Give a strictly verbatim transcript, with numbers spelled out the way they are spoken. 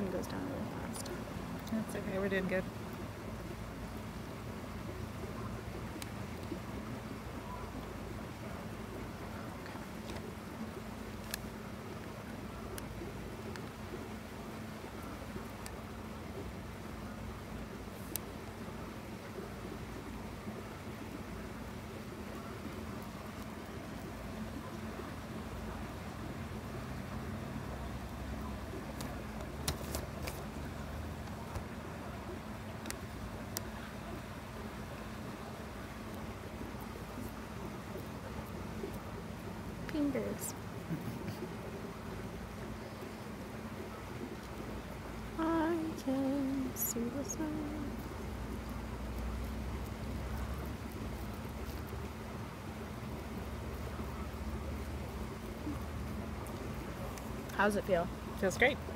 kind of goes down really fast. That's okay, we're doing good. Fingers. I can see the sun. How does it feel? Feels great.